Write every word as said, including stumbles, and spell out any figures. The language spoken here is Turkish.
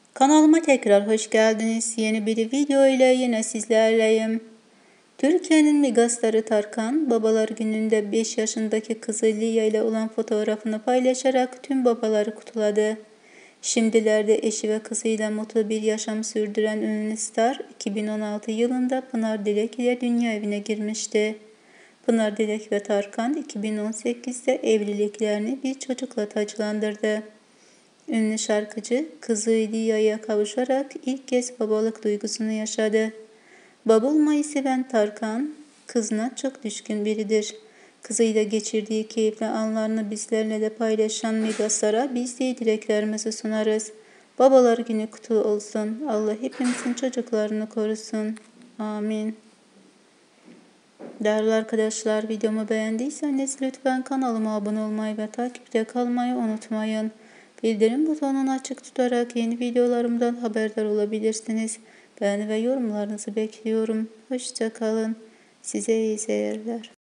Kanalıma tekrar hoş geldiniz. Yeni bir video ile yine sizlerleyim. Türkiye'nin megastarı Tarkan, babalar gününde beş yaşındaki kızı Lia ile olan fotoğrafını paylaşarak tüm babaları kutladı. Şimdilerde eşi ve kızıyla mutlu bir yaşam sürdüren ünlü star, iki bin on altı yılında Pınar Dilek ile dünya evine girmişti. Pınar Dilek ve Tarkan iki bin on sekizde evliliklerini bir çocukla taçlandırdı. Ünlü şarkıcı kızı Lia'ya kavuşarak ilk kez babalık duygusunu yaşadı. Baba olmayı seven Tarkan, kızına çok düşkün biridir. Kızıyla geçirdiği keyifli anlarını bizlerle de paylaşan megastar'a biz de dileklerimizi sunarız. Babalar günü kutlu olsun. Allah hepimizin çocuklarını korusun. Amin. Değerli arkadaşlar, videomu beğendiyseniz lütfen kanalıma abone olmayı ve takipte kalmayı unutmayın. Bildirim butonunu açık tutarak yeni videolarımdan haberdar olabilirsiniz. Beğeni ve yorumlarınızı bekliyorum. Hoşça kalın. Size iyi seyirler.